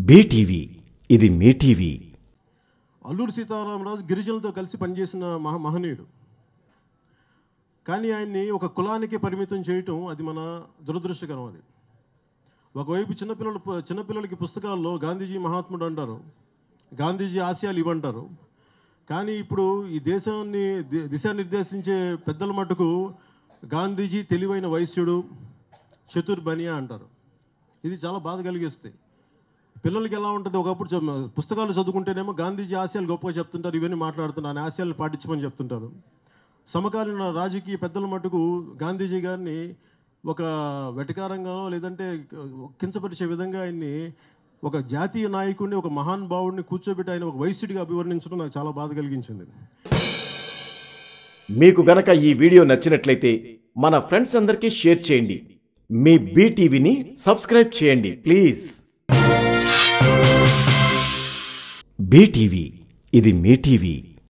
BTV ఇది మీ TV. Alluri Sitaramaraju గిరిజనులతో కలిసి పనిచేసిన మహనీయుడు. కానీ ఆయన్ని ఒక కులానికి పరిమితం చేయటం అది మన దురదృష్టకరం. అది ఒకవైపు చిన్నపిల్లలకి పుస్తకాల్లో గాంధీజీ మహాత్ముడు అంటారు, గాంధీజీ ఆశయాలు ఇవ్వంటారు. కానీ ఇప్పుడు ఈ దేశాన్ని దిశానిర్దేశించే పెద్దల మటుకు గాంధీజీ తెలివైన వైశ్యుడు, చతుర్బనియా అంటారు. ఇది చాలా బాధ కలిగిస్తాయి. పిల్లలకి ఎలా ఉంటుంది, ఒకప్పుడు పుస్తకాలు చదువుకుంటేనేమో గాంధీజీ ఆశయాలు గొప్పగా చెప్తుంటారు, ఇవన్నీ మాట్లాడుతున్నారు, ఆశయాలను పాటించమని చెప్తుంటారు. సమకాలీన రాజకీయ పెద్దల మటుకు గాంధీజీ గారిని ఒక వెటకారంగానో లేదంటే కించపరిచే విధంగా ఆయన్ని ఒక జాతీయ నాయకుడిని, ఒక మహానుభావుడిని కూర్చోబెట్టి ఆయన ఒక వైశ్యుడిగా అభివర్ణించడం నాకు చాలా బాధ కలిగించింది. మీకు గనక ఈ వీడియో నచ్చినట్లయితే మన ఫ్రెండ్స్ అందరికీ షేర్ చేయండి. మీ బీటీవీని సబ్స్క్రైబ్ చేయండి ప్లీజ్. బీటీవీ ఇది మీ టీవీ.